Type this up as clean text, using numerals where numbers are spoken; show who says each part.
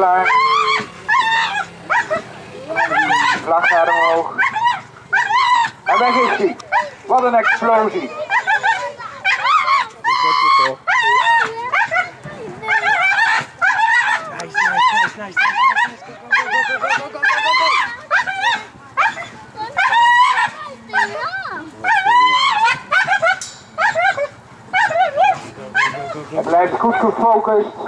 Speaker 1: klaar. Vlaggaard omhoog. En weg is hij. Wat een explosie.
Speaker 2: Nice.
Speaker 1: Hij blijft goed gefocust.